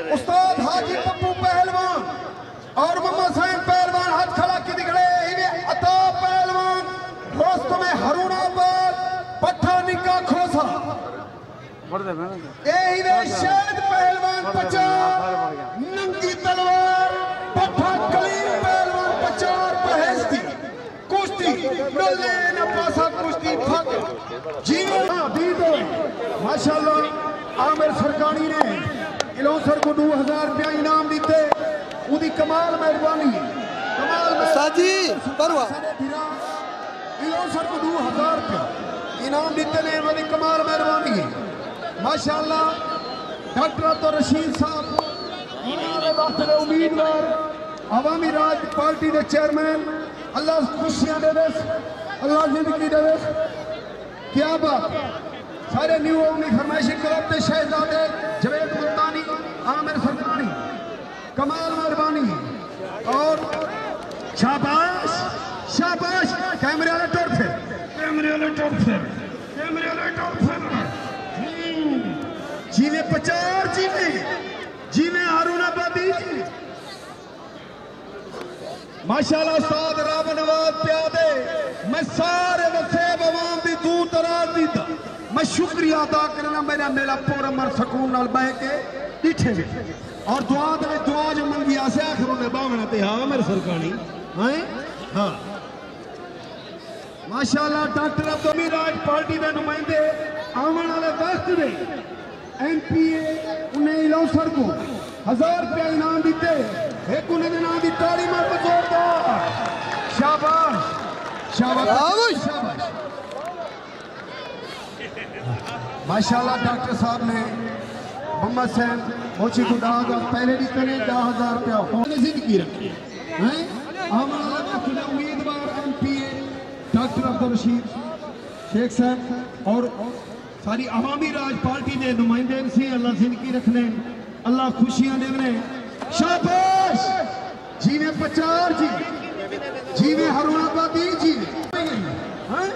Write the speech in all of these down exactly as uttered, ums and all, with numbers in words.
उस्ताद हाजी पप्पू पहलवान और मोहम्मद सैन पहलवान हाथ खड़ा की दिखड़े अता पहलवान दोस्त में हरुणाबाद पठानी का खोसा शायद पहलवान पचार नंगी तलवार पठा कलीम पहलवान पचार पहेस्ती कुश्ती डले न पासा कुश्ती फक जी दी दो माशाल्लाह आमिर सरकारी ने इलौसर को दो हजार रुपया इनाम दीते उदी कमाल मेहरबानी कमाल साजी परवा इलौसर को दो हजार रुपया इनाम दीते ने उदी कमाल मेहरबानी है माशाल्लाह डॉक्टर तो रशीद साहब हमारे वक्त में उम्मीदवार अवामी राज पार्टी के चेयरमैन अल्लाह खुशियां दे अल्लाह जिंदगी दे क्या बात सारे न्यू ओमनी फरमाइशी क्लब के शहजादे जवेद मुल्तानी आमिर सरकारी कमाल मेहरबानी और शाबाश शाबाश कैमरे वाले टोर फिर कैमरे वाले टोर फिर कैमरे वाले टोर फिर जीने पचार जीने जीने हारूनाबादी जी माशाल्लाह उस्ताद राब नवाज प्यादे मैं सारे वसेब अवाम दी दूर दराज दी दा मैं शुक्रिया अदा करना मेरा मेरा पूरा मर सकून नाल बह के डिठे और दुआ दे दुआ जो मंगी आसे आखिरों ने बावना ते हां मेरे सरकानी हैं हां माशाल्लाह डॉक्टर अब्दुल राज पार्टी दे नुमाइंदे आवन वाले वक्त दे एमपीए उन्हें इलौसर को हजार रुपया इनाम दीते एक उन्हें इनाम दी ताली मार जोरदार शाबाश शाबाश शाबाश माशाल्लाह डॉक्टर साहब ने मोहम्मद सैन मोची को दाग पहले भी करे दस हजार रुपया होने जिंदगी रखी हैं हमारा अपना उम्मीदवार एमपीए डॉक्टर अब्दुल रशीद शेख साहब और सारी अवामी राज पार्टी के नुमाइंदे से अल्लाह जिंदगी रखने अल्लाह खुशियां देने शाबाश जीवे पचार जी जीवे हरुणाबादी जी हैं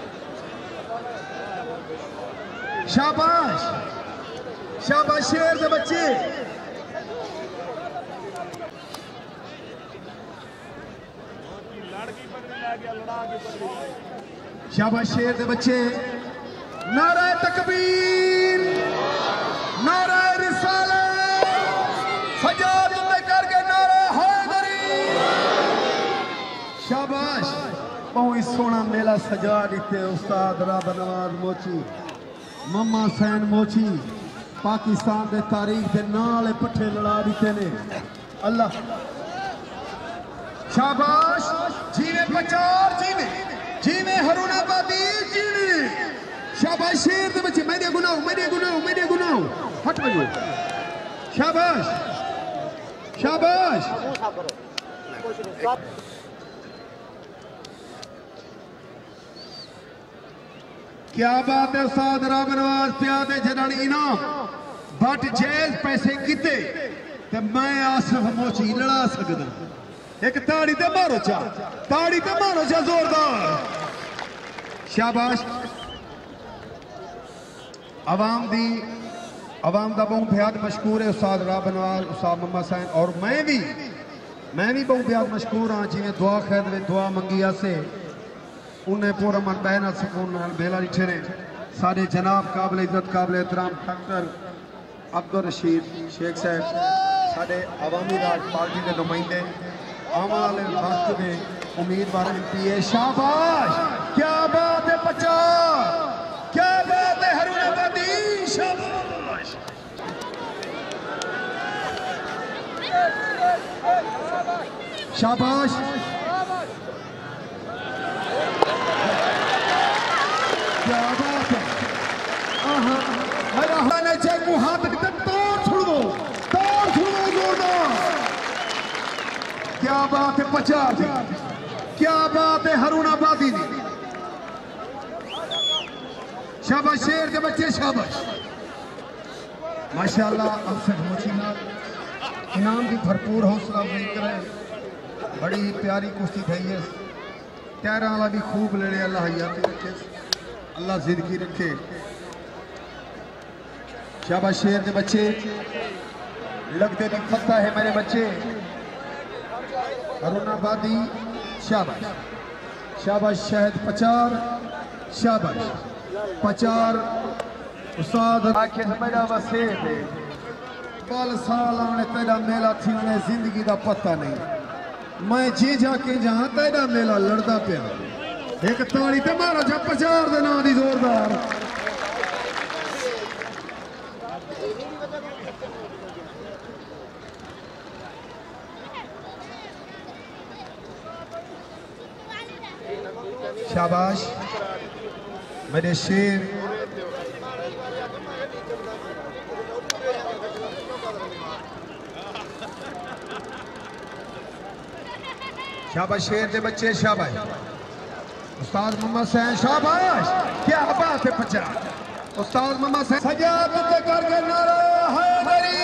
शाबाश शाबाश शेर दे बच्चे शाबाश शेर दे बच्चे नारा तकबीर नारा रिसालत सजाद करके नारा हैदरी शाबाश बहुत सोना मेला सजा दीते उस्ताद राब नवाज मोची मम्मा सैन मोची पाकिस्तान के तारीख के नाल पट्ठे लड़ा दीते ने अल्लाह शाबाश जीवे पचार जीवे जीवे हरुणाबादी जीवे शाबाश शेर दे बच्चे मेरे गुनाह मेरे गुनाह मेरे गुनाह हट बजो शाबाश शाबाश क्या बात है उस्ताद राब नवाज प्यादे जनान इनाम बट जेल पैसे किते ते मैं आसिफ मोची लड़ा सकदा एक ताड़ी ते मारो चा ताड़ी ते मारो चा जोरदार शाबाश अवाम दी अवाम का बहुत बेहद मशहूर है उस्ताद राब नवाज उस्ताद मोहम्मद सैन और मैं भी मैं भी बहुत बेहद मशहूर हाँ जिवें दुआ खैर में दुआ मंगी आसे उन्हें पूरा मन बहना सुकून बेला डिठे ने सारे जनाब काबिल इज्जत काबिल एहतराम डॉक्टर अब्दुल रशीद शेख साहब सारे अवामी राज पार्टी के नुमाइंदे आने वाले वक्त में उम्मीदवार एम पी ए शाबाश क्या बात है पचास क्या बात है हरुणाबादी शाबाश शाबाश क्या बात है हाथ तोड़ छोड़ दो तोड़ छोड़ दो जोरदार क्या बात है पचास क्या बात है हरुणाबादी शाबाश शेर के बच्चे शाबाश माशाल्लाह अफसर मोचीना इनाम की भरपूर हौसला अफजाई करें बड़ी प्यारी कुश्ती थी है तैरा वाला भी खूब लड़े अल्लाह हयाती रखे अल्लाह जिंदगी रखे शाबाश शेर के बच्चे लगते नहीं फत्ता है मेरे बच्चे। अरुणाबादी शाबाश शाबाश शहद पचार शाबाश पचार उस्ताद आखे मेरा वसे थे कल साल आने तेरा मेला थी उन्हें जिंदगी का पता नहीं मैं जी जाके जहां तेरा मेला लड़दा पिया एक ताली ते मारा जा पचार दे नां दी जोरदार। शाबाश मेरे शेर शाबाश शेर दे बच्चे शाबाश उस्ताद मोहम्मद सैन शाबाश क्या बात है पचार उस्ताद मोहम्मद सैन सजाद के करके नारा हैदरी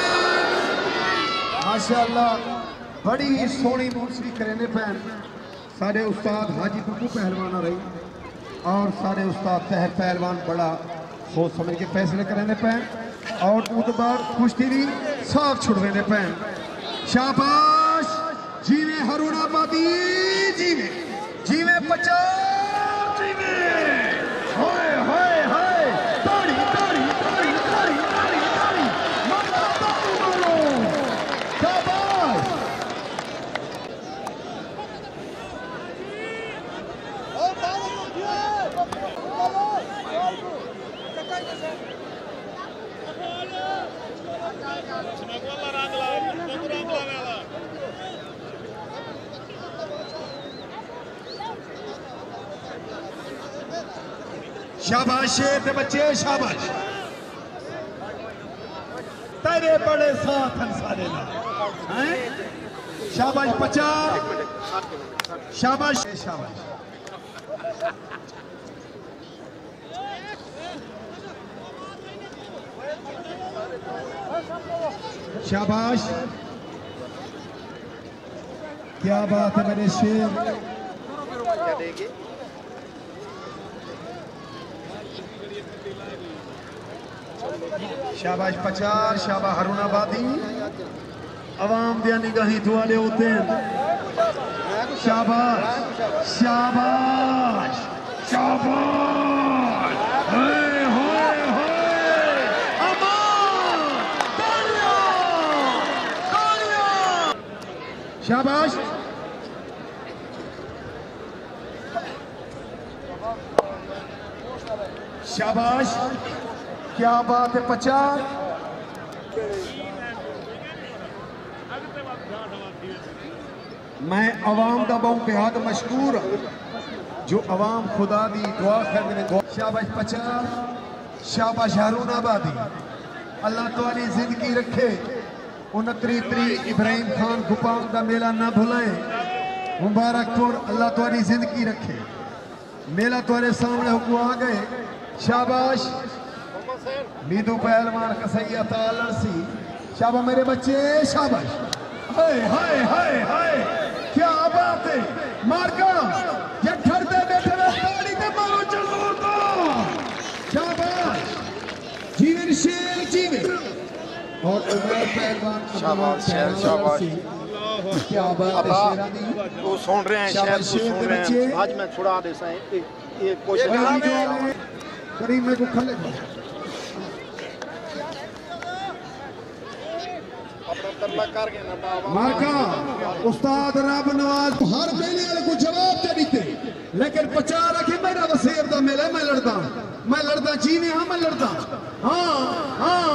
माशाअल्लाह बड़ी सोहनी मौसीकी करने पैन सारे उस्ताद हाजी बब्बू पहलवान रही और सारे उस्ताद तहर पहलवान बड़ा सोच समझ के फैसले करने पैन और उतबार कुश्ती भी साफ छुड़वेने पैन। शाबाश जीवे अरुणाबादी जीवे जीवे पचार जीवे हाय हाय हाय ताड़ी ताड़ी ताड़ी ताड़ी ताड़ी ताड़ी मारो ताड़ी मारो शाबाश शाबाश शेर दे बच्चे शाबाश तेरे बड़े साथ हैं सारे ना हैं शाबाश पचार शाबाश शाबाश शाबाश क्या बात है मेरे शेर शाबाश पचार शाबाश अरुणाबादी अवाम दिया निगाही दुआले होते हैं शाबाश शाबाश शाबाश हाय हाय हाय अमान तालियां तालियां शाबाश शाबाश क्या बात है पचार मैं अवाम का बहुत बेहद मशहूर जो अवाम खुदा दी दुआ करने में शाबाश पचार शाबाश अरुणाबादी अल्लाह तुम्हारी जिंदगी रखे उनतीस तरीक इब्राहिम खान गुपाम का मेला ना भुलाए मुबारकपुर अल्लाह तुम्हारी जिंदगी रखे मेला तुम्हारे सामने हुआ आ गए शाबाश मीदू पहलवान कसैया तालसी शाबाश मेरे बच्चे शाबाश हाय हाय हाय हाय क्या बात है मारका ये ठरते बैठे ताली ते मारो जरूर दो शाबाश जीवन शेर जीवन और उमर पहलवान शाबाश शेर शाबाश क्या बात है शेरानी वो सुन रहे हैं शेर सुन रहे हैं आज मैं छुड़ा दे सा ये कोशिश करीम में को खले मार्का उस्ताद रब नवाज हर मेले वाले को जवाब दे दीते लेकिन पचार रखे मेरा वसीर दा मेला मैं लड़दा मैं लड़दा जीने हाँ मैं लड़दा हाँ हाँ